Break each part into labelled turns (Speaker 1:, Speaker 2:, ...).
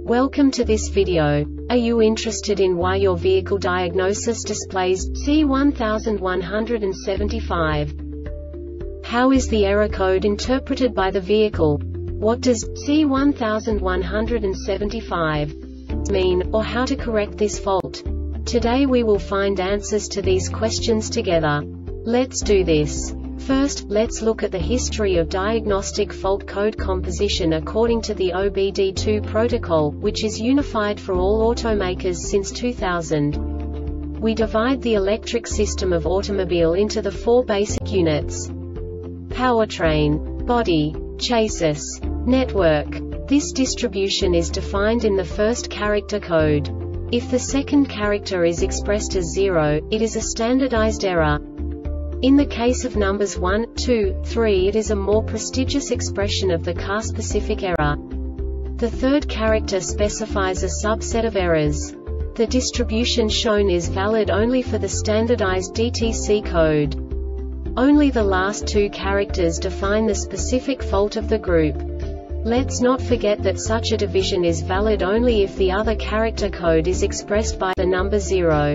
Speaker 1: Welcome to this video. Are you interested in why your vehicle diagnosis displays C1175? How is the error code interpreted by the vehicle? What does C1175 mean, or how to correct this fault? Today we will find answers to these questions together. Let's do this. First, let's look at the history of diagnostic fault code composition according to the OBD2 protocol, which is unified for all automakers since 2000. We divide the electric system of automobile into the four basic units: powertrain, body, chassis, network. This distribution is defined in the first character code. If the second character is expressed as 0, it is a standardized error. In the case of numbers 1, 2, 3, it is a more prestigious expression of the car-specific error. The third character specifies a subset of errors. The distribution shown is valid only for the standardized DTC code. Only the last two characters define the specific fault of the group. Let's not forget that such a division is valid only if the other character code is expressed by the number 0.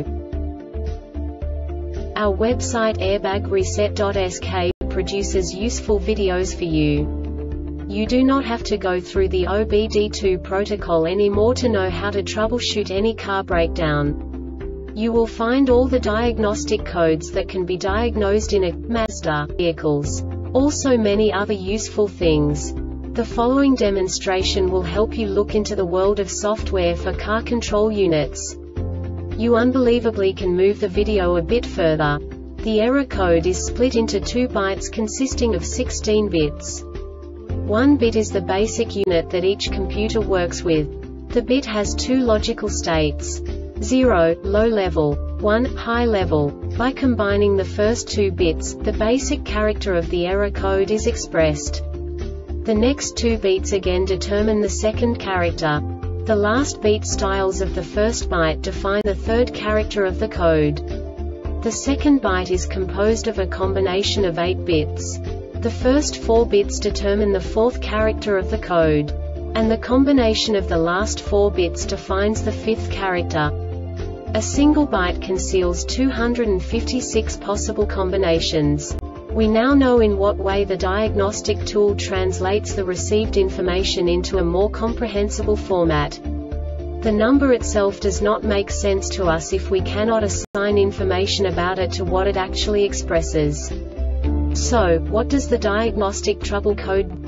Speaker 1: Our website airbagreset.sk produces useful videos for you. You do not have to go through the OBD2 protocol anymore to know how to troubleshoot any car breakdown. You will find all the diagnostic codes that can be diagnosed in a Mazda vehicles. Also many other useful things. The following demonstration will help you look into the world of software for car control units. You unbelievably can move the video a bit further. The error code is split into 2 bytes consisting of 16 bits. 1 bit is the basic unit that each computer works with. The bit has 2 logical states: 0, low level, 1, high level. By combining the first 2 bits, the basic character of the error code is expressed. The next 2 beats again determine the second character. The last beat styles of the first byte define the third character of the code. The second byte is composed of a combination of 8 bits. The first 4 bits determine the fourth character of the code. And the combination of the last 4 bits defines the fifth character. A single byte conceals 256 possible combinations. We now know in what way the diagnostic tool translates the received information into a more comprehensible format. The number itself does not make sense to us if we cannot assign information about it to what it actually expresses. So, what does the diagnostic trouble code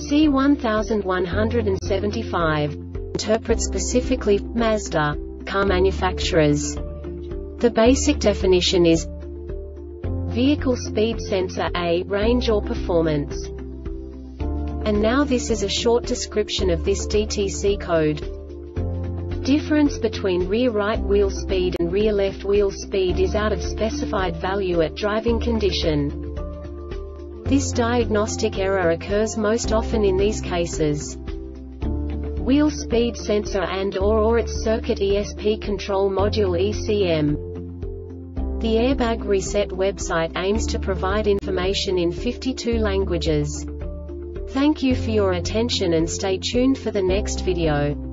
Speaker 1: C1175 interpret specifically for Mazda car manufacturers? The basic definition is vehicle speed sensor A, range or performance. And now this is a short description of this DTC code. Difference between rear right wheel speed and rear left wheel speed is out of specified value at driving condition. This diagnostic error occurs most often in these cases: wheel speed sensor and/or its circuit ESP control module ECM. The Airbag Reset website aims to provide information in 52 languages. Thank you for your attention and stay tuned for the next video.